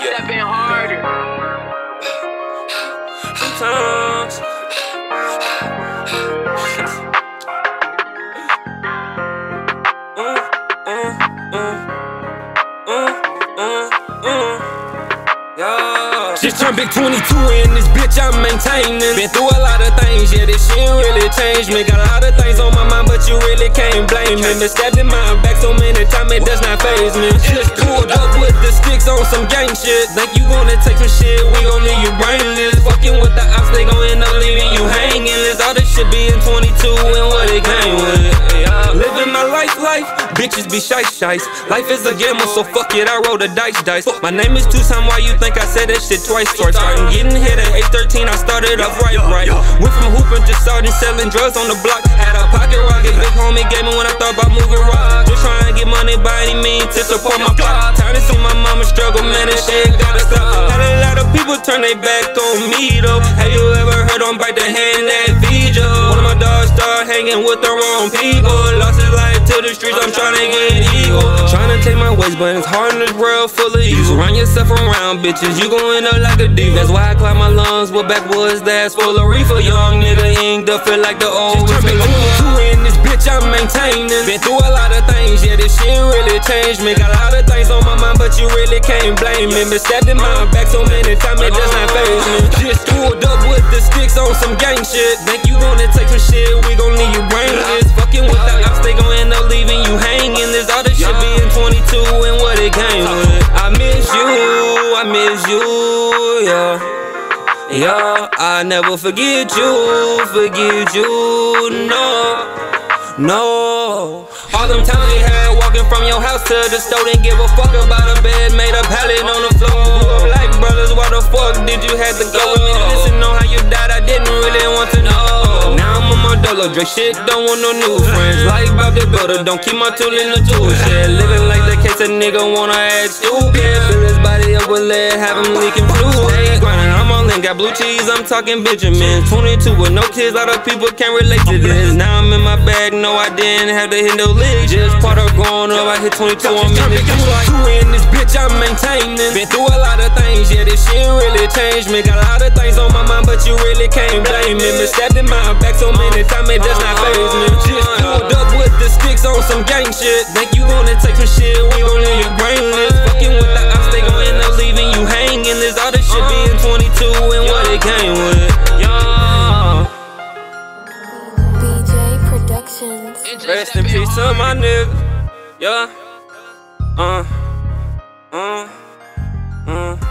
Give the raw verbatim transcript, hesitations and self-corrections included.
stepping harder. Sometimes uh, uh, uh, uh, uh, uh. Yeah. Just turned big twenty-two in this bitch, I'm maintaining. Been through a lot of things, yeah, this shit really changed me. Got a lot of things on my mind, but you really can't blame me. Been stabbed in my back so many times, it does not faze me. Just pulled up with the sticks on some gang shit. Think you gonna take some shit, we gon' leave you brainless. Fucking with the ops, they gon' end up leaving you hanging. This all this shit being twenty-two and what it came with. Yeah. Living my life, life, bitches be shy shice. Life is a gamble, so fuck it, I roll the dice, dice. My name is two-time, why you think I said that shit twice? Started getting hit at age thirteen, I started off right, right. Went from hooping to starting selling drugs on the block. Had a pocket rocket, big homie gave me when I thought about moving rock. Just trying to get money by any means to support my plot. Time to see my mama struggle, man, this shit gotta stop. Had a lot of people turn their back on me though. Have you ever heard on bite the hand that feed you? One of my dogs started hanging with the wrong people. Lost his life to the streets, I'm trying to get equal. Trying to take my ways, but it's hard in this world full of evil. Surround yourself around bitches, you gon' end up like a diva. That's why I cloud my lungs with backwoods that's full of reefer. Young nigga inked up, feel like the old. Just turned me twenty-two in this bitch, I'm maintaining. Been through a lot of things, yeah, this shit really changed me. Got a lot of things on my mind, but you really can't blame me. Been stabbed in my back so many times, it does not faze me. Just pulled up with the sticks on some gang shit. Think you gonna take some shit, we gon' leave you brainless. Fucking with the ops, they gon' end up leaving you hanging. This all this shit being twenty-two and what it came with. I miss you, I miss you, yeah. Yeah, I never forget you, forget you, no, no. All them times we had walking from your house to the store, didn't give a fuck about a bed, made a pallet on the floor. Grew up like brothers, why the fuck did you have to go with me to listen on how you died? I didn't really want to know. Now I'm on my dollar, Drake shit, don't want no new friends. Like Bob the Builder, don't keep my tool in the tool shed. Living like the case a nigga wanna act stupid. Fill his body up with lead, have him leaking fluid. Stay grinding, I'm all in, got blue cheese, I'm talking Benjamin. twenty-two with no kids, a lot of people can't relate to this. Now I'm in my bag, no I didn't have to hit no league. Just part of growing up, I hit twenty-two on me. twenty-two in this bitch, I'm maintaining. Been through a lot of things, yeah, this shit really changed me. Got a lot of things on my mind, but you really can't blame me. Been stabbed in my back so many times, it does not faze me. Just pulled up with the sticks on some gang shit. Think you gonna take some shit, we gon' leave you brainless. Fucking with the ops, they gon' end up leaving you hanging. This all this shit being twenty-two and what it came with. Yeah. B J Productions. Rest in peace to my nigga. Yeah. Uh. Uh. Uh.